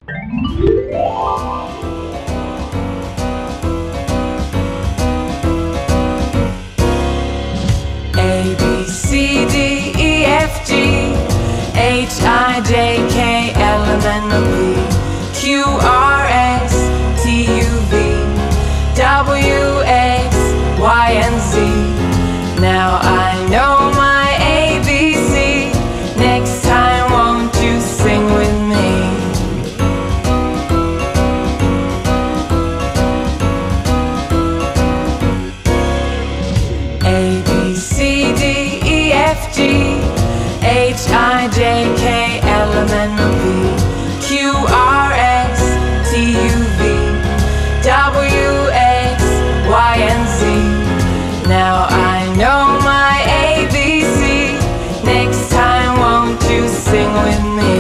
A, B, C, D, E, F, G, H, I, J, K, L, M, N, O, P, Q, R, S, T, U, V, W, X, Y, and Z. Now I know my ABC. Next time, won't you sing with me? A, B, C, D, E, F, G, H, I, J, K, L, M, N, O, P, Q, R, S, T, U, V, W, X, Y, and Z. Now I know my ABC. Next time, won't you sing with me?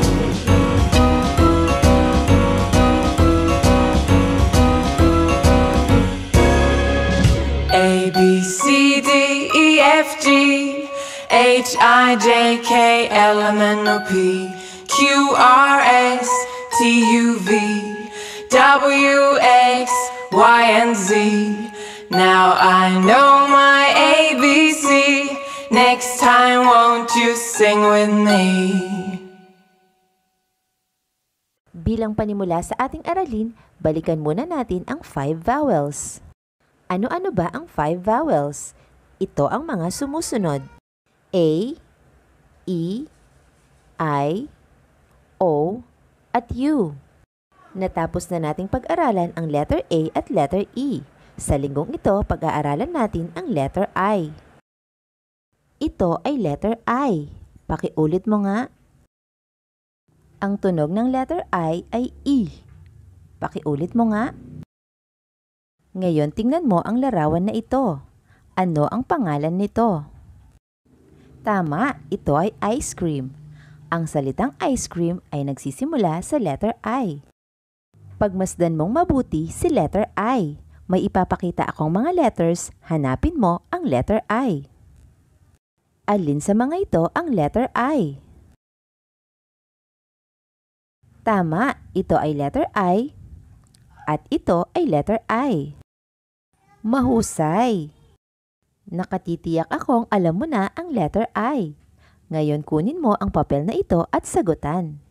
A, B, C, D, E, F, G, H, I, J, K, L, M, N, O, P, Q, R, S, T, U, V, W, X, Y, and Z. Now I know my ABC. Next time, won't you sing with me? Bilang panimula sa ating aralin, balikan muna natin ang 5 vowels. Ano-ano ba ang 5 vowels? Ito ang mga sumusunod: A, E, I, O, at U. Natapos na nating pag-aralan ang letter A at letter E. Sa linggong ito, pag-aaralan natin ang letter I. Ito ay letter I. Pakiulit mo nga. Ang tunog ng letter I ay E. Pakiulit mo nga. Ngayon, tingnan mo ang larawan na ito. Ano ang pangalan nito? Tama, ito ay ice cream. Ang salitang ice cream ay nagsisimula sa letter I. Pagmasdan mong mabuti si letter I. May ipapakita akong mga letters, hanapin mo ang letter I. Alin sa mga ito ang letter I? Tama, ito ay letter I at ito ay letter I. Mahusay! Nakatitiyak akong alam mo na ang letter I. Ngayon kunin mo ang papel na ito at sagutan.